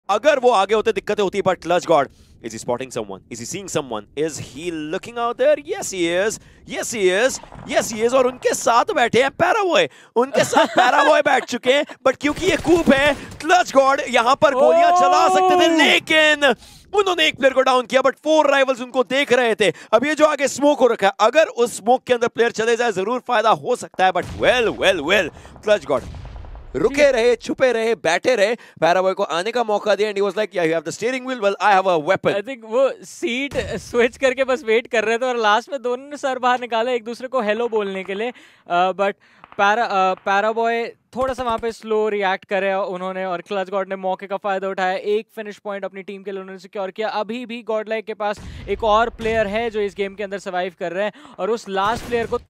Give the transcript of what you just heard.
अगर वो आगे होते दिक्कतें होती, but clutch god, is he spotting someone? Is he seeing someone? Is he looking out there? Yes he is. Yes he is. Yes he is. और उनके साथ बैठे हैं पैराबॉय, उनके साथ पैराबॉय बैठ चुके हैं, बट क्योंकि ये कूप है, क्लचगॉड यहां पर गोलियां चला सकते थे, लेकिन उन्होंने एक प्लेयर को डाउन किया, बट 4 राइवल्स उनको देख रहे थे। अब ये जो आगे स्मोक हो रखा है, अगर उस स्मोक के अंदर प्लेयर चले जाए जरूर फायदा हो सकता है, बट वेल क्लचगॉड रुके रहे, छुपे रहे, बैठे रहे, पैराबॉय को आने का मौका दिया, and he was like, yeah you have the steering wheel, well I have a weapon. I think वो सीट स्विच करके बस वेट कर रहे थे और लास्ट में दोनों ने सर बाहर निकाला एक दूसरे को हेलो बोलने के लिए, बट पैराबॉय थोड़ा सा वहां पे स्लो रिएक्ट करे उन्होंने, और क्लचगॉड ने मौके का फायदा उठाया, एक फिनिश पॉइंट अपनी टीम के लिए उन्होंने सिक्योर किया। अभी भी गॉडलाइक के पास एक और प्लेयर है जो इस गेम के अंदर सर्वाइव कर रहे हैं, और उस लास्ट प्लेयर को